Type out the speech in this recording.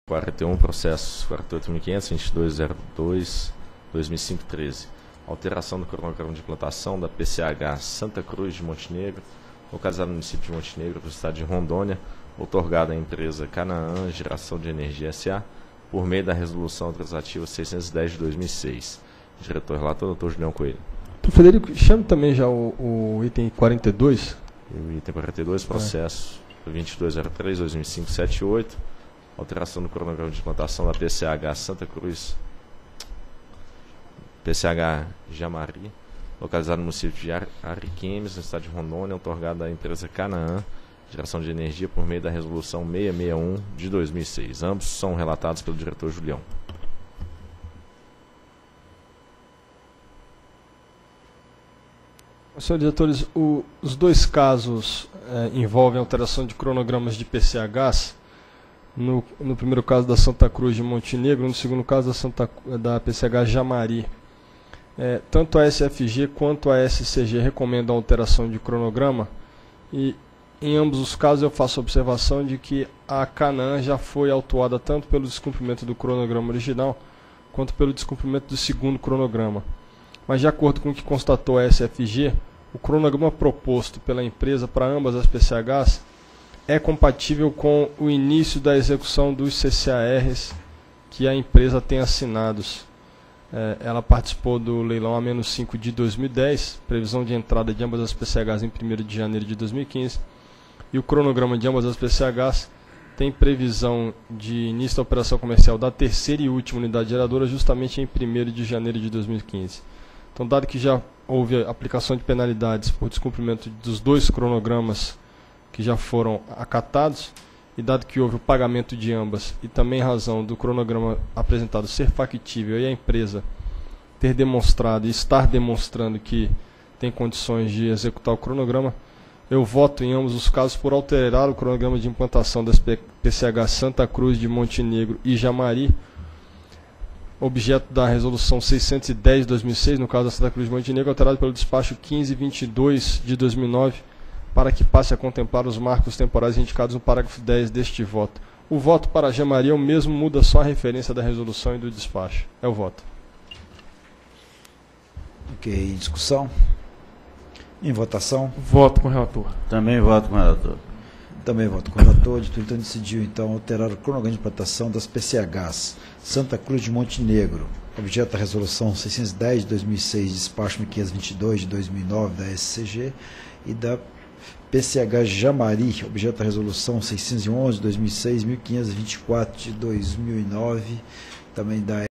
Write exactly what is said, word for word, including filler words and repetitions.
quarenta e um, processo quarenta e oito mil quinhentos, vinte e dois zero dois, dois mil e cinco, treze. Alteração do cronograma de implantação da P C H Santa Cruz de Montenegro, localizada no município de Montenegro, no estado de Rondônia, outorgada à empresa Canaã Geração de Energia S A, por meio da resolução autorizativa seiscentos e dez de dois mil e seis. Diretor relator, doutor Julião Coelho. Doutor Frederico, chame também já o, o item quarenta e dois. O item quarenta e dois, processo é. vinte e dois zero três, dois mil e cinco, setenta e oito. Alteração do cronograma de implantação da P C H Santa Cruz, P C H Jamari, localizado no município de Ar Ariquemes, no estado de Rondônia, outorgada à empresa Canaã Geração de Energia, por meio da resolução seiscentos e sessenta e um de dois mil e seis. Ambos são relatados pelo diretor Julião. Senhores diretores, o, os dois casos é, envolvem alteração de cronogramas de P C Hs. No, no primeiro caso da Santa Cruz de Montenegro, no segundo caso da, Santa, da P C H Jamari. É, tanto a S F G quanto a S C G recomendam a alteração de cronograma, e em ambos os casos eu faço a observação de que a Canaã já foi autuada tanto pelo descumprimento do cronograma original quanto pelo descumprimento do segundo cronograma. Mas de acordo com o que constatou a S F G, o cronograma proposto pela empresa para ambas as P C Hs é compatível com o início da execução dos C C A Rs que a empresa tem assinados. É, ela participou do leilão A menos cinco de dois mil e dez, previsão de entrada de ambas as P C Hs em primeiro de janeiro de dois mil e quinze, e o cronograma de ambas as P C Hs tem previsão de início da operação comercial da terceira e última unidade geradora justamente em primeiro de janeiro de dois mil e quinze. Então, dado que já houve aplicação de penalidades por descumprimento dos dois cronogramas que já foram acatados, e dado que houve o pagamento de ambas, e também em razão do cronograma apresentado ser factível e a empresa ter demonstrado e estar demonstrando que tem condições de executar o cronograma, eu voto em ambos os casos por alterar o cronograma de implantação das P C H Santa Cruz de Montenegro e Jamari, objeto da resolução seiscentos e dez de dois mil e seis, no caso da Santa Cruz de Montenegro, alterado pelo despacho quinze vinte e dois de dois mil e nove, para que passe a contemplar os marcos temporais indicados no parágrafo dez deste voto. O voto para a Jamari é o mesmo, muda só a referência da resolução e do despacho. É o voto. Ok, discussão? Em votação? Voto com o relator. Também voto com o relator. Também voto com o relator. De tudo, então decidiu então alterar o cronograma de implantação das P C Hs Santa Cruz de Montenegro, objeto da resolução seiscentos e dez de dois mil e seis, despacho mil quinhentos e vinte e dois de dois mil e nove da S C G, e da P C H Jamari, objeto da resolução seiscentos e onze de dois mil e seis, mil quinhentos e vinte e quatro de dois mil e nove, também da